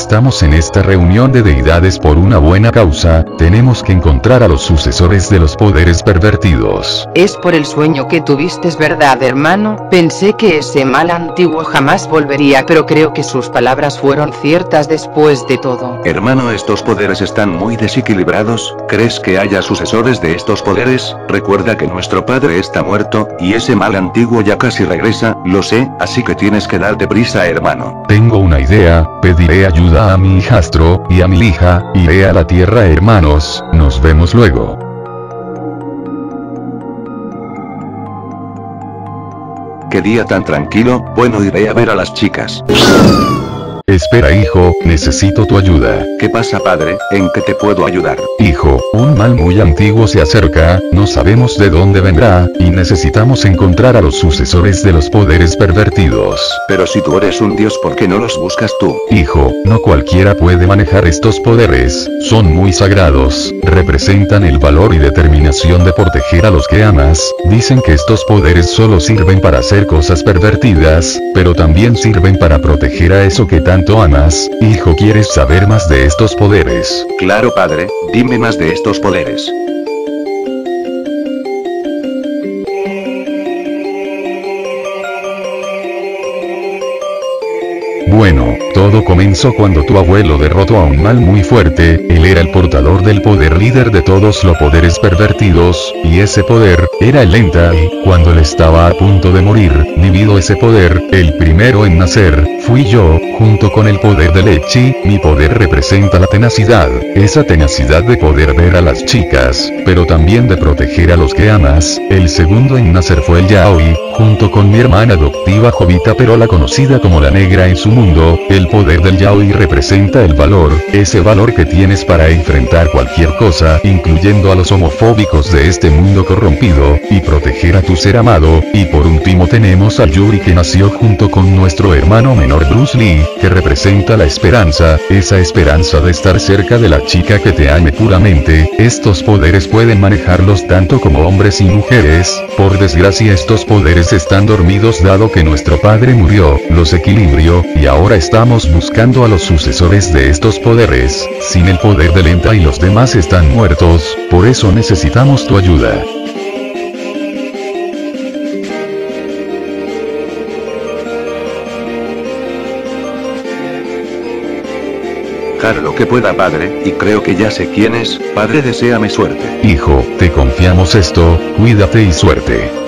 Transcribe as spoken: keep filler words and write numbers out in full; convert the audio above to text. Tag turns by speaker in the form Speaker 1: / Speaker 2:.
Speaker 1: estamos en esta reunión de deidades por una buena causa, tenemos que encontrar a los sucesores de los poderes pervertidos.
Speaker 2: Es por el sueño que tuviste, ¿verdad, hermano? Pensé que ese mal antiguo jamás volvería, pero creo que sus palabras fueron ciertas después de todo.
Speaker 3: Hermano, estos poderes están muy desequilibrados. ¿Crees que haya sucesores de estos poderes? Recuerda que nuestro padre está muerto, y ese mal antiguo ya casi regresa, lo sé, así que tienes que darte prisa, hermano.
Speaker 1: Tengo una idea, pediré ayuda a mi hijastro, y a mi hija, iré a la tierra, hermanos, nos vemos luego.
Speaker 3: Qué día tan tranquilo, bueno, iré a ver a las chicas.
Speaker 1: Espera, hijo, necesito tu ayuda.
Speaker 3: ¿Qué pasa, padre? ¿En qué te puedo ayudar?
Speaker 1: Hijo, un mal muy antiguo se acerca, no sabemos de dónde vendrá, y necesitamos encontrar a los sucesores de los poderes pervertidos.
Speaker 3: Pero si tú eres un dios, ¿por qué no los buscas tú?
Speaker 1: Hijo, no cualquiera puede manejar estos poderes, son muy sagrados, representan el valor y determinación de proteger a los que amas. Dicen que estos poderes solo sirven para hacer cosas pervertidas, pero también sirven para proteger a eso que tanto amas. Hijo, ¿quieres saber más de estos poderes?
Speaker 3: Claro, padre, dime más de estos poderes.
Speaker 1: Bueno, todo comenzó cuando tu abuelo derrotó a un mal muy fuerte. Él era el portador del poder, líder de todos los poderes pervertidos, y ese poder era el Entai. Cuando él estaba a punto de morir, dividió ese poder. El primero en nacer fui yo, junto con el poder del Echi. Mi poder representa la tenacidad, esa tenacidad de poder ver a las chicas, pero también de proteger a los que amas. El segundo en nacer fue el Yaoi, junto con mi hermana adoptiva Jovita, pero la conocida como la negra en su mundo. El poder del Yaoi representa el valor, ese valor que tienes para enfrentar cualquier cosa, incluyendo a los homofóbicos de este mundo corrompido, y proteger a tu ser amado. Y por último tenemos a Yuri, que nació junto con nuestro hermano menor Bruce Lee, que representa la esperanza, esa esperanza de estar cerca de la chica que te ame puramente. Estos poderes pueden manejarlos tanto como hombres y mujeres. Por desgracia, estos poderes están dormidos dado que nuestro padre murió, los equilibrió, y ahora estamos buscando a los sucesores de estos poderes. Sin el poder del Entai los demás están muertos, por eso necesitamos tu ayuda.
Speaker 3: Haré lo que pueda, padre, y creo que ya sé quién es. Padre, deséame suerte.
Speaker 1: Hijo, te confiamos esto, cuídate y suerte.